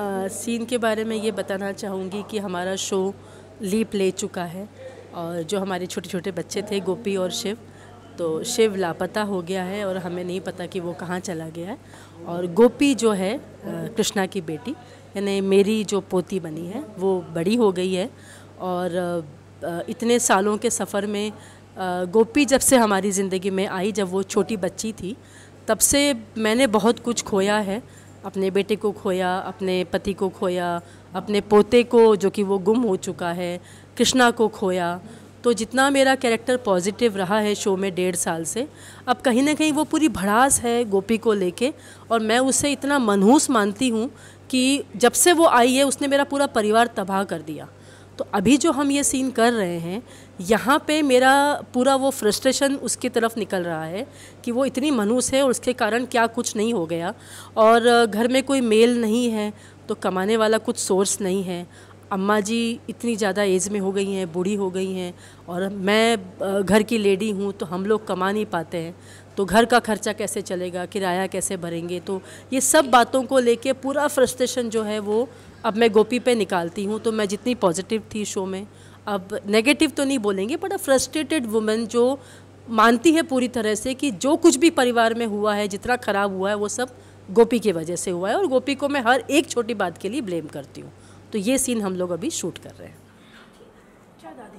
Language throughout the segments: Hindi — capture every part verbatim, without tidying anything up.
आ, सीन के बारे में ये बताना चाहूँगी कि हमारा शो लीप ले चुका है और जो हमारे छोटे छोटे बच्चे थे गोपी और शिव, तो शिव लापता हो गया है और हमें नहीं पता कि वो कहाँ चला गया है। और गोपी जो है कृष्णा की बेटी, यानी मेरी जो पोती बनी है, वो बड़ी हो गई है। और इतने सालों के सफ़र में गोपी जब से हमारी ज़िंदगी में आई, जब वो छोटी बच्ची थी, तब से मैंने बहुत कुछ खोया है। अपने बेटे को खोया, अपने पति को खोया, अपने पोते को जो कि वो गुम हो चुका है, कृष्णा को खोया। तो जितना मेरा कैरेक्टर पॉजिटिव रहा है शो में डेढ़ साल से, अब कहीं ना कहीं वो पूरी भड़ास है गोपी को लेके, और मैं उसे इतना मनहूस मानती हूँ कि जब से वो आई है उसने मेरा पूरा परिवार तबाह कर दिया। तो अभी जो हम ये सीन कर रहे हैं, यहाँ पे मेरा पूरा वो फ्रस्ट्रेशन उसकी तरफ निकल रहा है कि वो इतनी मनहूस है और उसके कारण क्या कुछ नहीं हो गया, और घर में कोई मेल नहीं है, तो कमाने वाला कुछ सोर्स नहीं है। अम्मा जी इतनी ज़्यादा एज में हो गई हैं, बूढ़ी हो गई हैं, और मैं घर की लेडी हूँ, तो हम लोग कमा नहीं पाते हैं, तो घर का खर्चा कैसे चलेगा, किराया कैसे भरेंगे। तो ये सब बातों को लेके पूरा फ्रस्ट्रेशन जो है वो अब मैं गोपी पे निकालती हूँ। तो मैं जितनी पॉजिटिव थी शो में, अब नेगेटिव तो नहीं बोलेंगे, बट अ फ्रस्ट्रेटेड वुमेन जो मानती है पूरी तरह से कि जो कुछ भी परिवार में हुआ है, जितना ख़राब हुआ है, वो सब गोपी की वजह से हुआ है, और गोपी को मैं हर एक छोटी बात के लिए ब्लेम करती हूँ। तो ये सीन हम लोग अभी शूट कर रहे हैं। क्या दादी?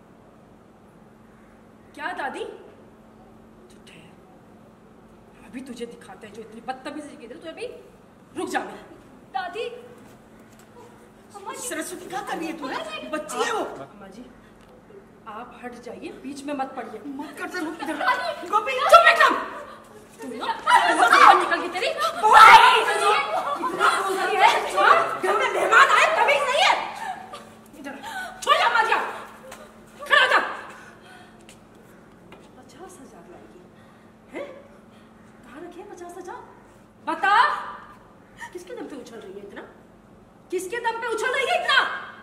क्या दादी? अभी तुझे दिखाते हैं जो इतनी बदतमीजी की। तू अभी रुक जा। दादी, सरस्वती क्या कर रही है तू? है बच्ची है वो। अम्मा जी आप हट जाइए, बीच में मत पड़िए। मत कर दे गोपी, चुप एकदम। निकल गई तेरी। घर में मेहमान आए तभी नहीं है। इधर छोड़ जा अम्मा जी, खड़ा हो जा। पचास हजार लाएगी है? कहाँ रखी है पचास हजार? बता, किसके दम पे उछल रही है इतना? किसके दम पे उछल रही है इतना?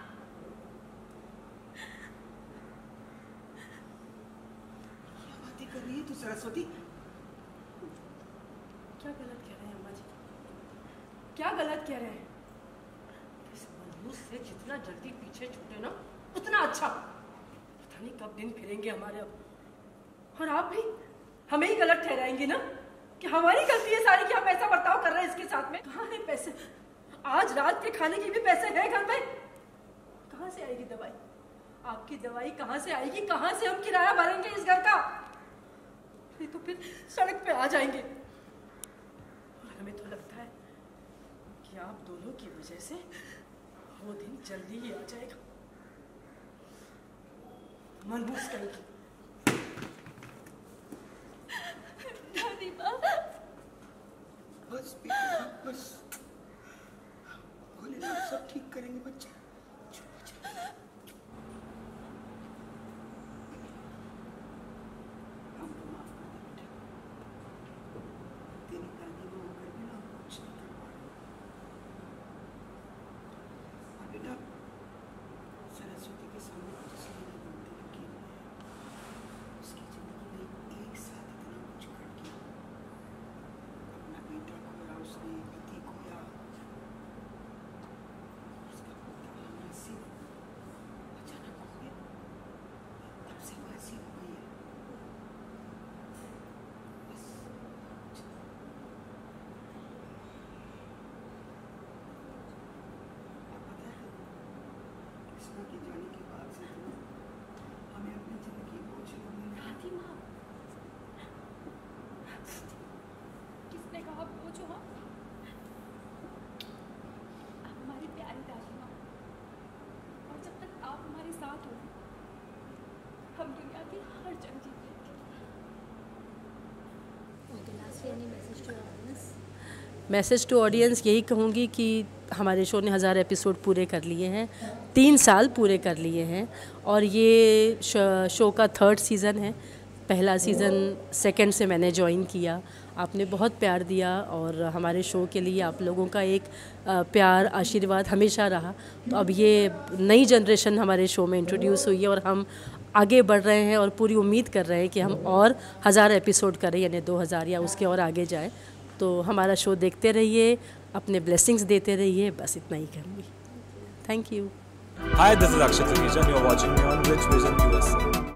क्या बातें कर रही है तू सरस्वती? क्या गलत कह रहे हैं अम्मा जी? क्या गलत कह रहे हैं? इस मनहूस से जितना जल्दी पीछे छूटे ना उतना अच्छा। पता नहीं कब दिन फिरेंगे हमारे अब। और आप भी हमें ही गलत ठहराएंगे ना कि हमारी गलती है सारी कि हम ऐसा बर्ताव कर रहे हैं इसके साथ में। कहाँ है पैसे? आज रात के खाने के भी पैसे हैं घर में? कहाँ से आएगी दवाई? आपकी दवाई कहाँ से आएगी? कहाँ से हम किराया भरेंगे इस घर का? नहीं तो फिर सड़क पे आ जाएंगे। और हमें तो लगता है कि आप दोनों की वजह से वो दिन जल्दी ही आ जाएगा। मनहूस करेगी। दादी माँ, बस बेटा बस, भोलेनाथ सब ठीक करेंगे बच्चे। सरस्वती के सामने कुछ इसलिए नहीं बोलते कि उसकी जिंदगी में एक साथ इतना कुछ कर दिया। अपना बेटा खोया उसने, पति खोया, उसका पोता नसीब अचानक हो गया, तब से वो ऐसी हो गई है। बस कृष्णा के जाने के बाद से तो हमें अपनी जिंदगी बोझ लगी। दादी माँ, किसने कहा बोझ हो? आप हमारी प्यारी दादी माँ, और जब तक आप हमारे साथ हो हम दुनिया की हर जंग जीत लेंगे। मैसेज टू ऑडियंस यही कहूँगी कि हमारे शो ने हज़ार एपिसोड पूरे कर लिए हैं, तीन साल पूरे कर लिए हैं, और ये शो का थर्ड सीज़न है। पहला सीज़न सेकंड से मैंने ज्वाइन किया, आपने बहुत प्यार दिया, और हमारे शो के लिए आप लोगों का एक प्यार आशीर्वाद हमेशा रहा। तो अब ये नई जनरेशन हमारे शो में इंट्रोड्यूस हुई है, और हम आगे बढ़ रहे हैं, और पूरी उम्मीद कर रहे हैं कि हम और हज़ार एपिसोड करें, यानी दो हज़ार या उसके और आगे जाएँ। तो हमारा शो देखते रहिए, अपने ब्लेसिंग्स देते रहिए, बस इतना ही कहूँगी। Thank you. Hi, this is Akshay Taneja and you're watching me on Rich Vision U S A.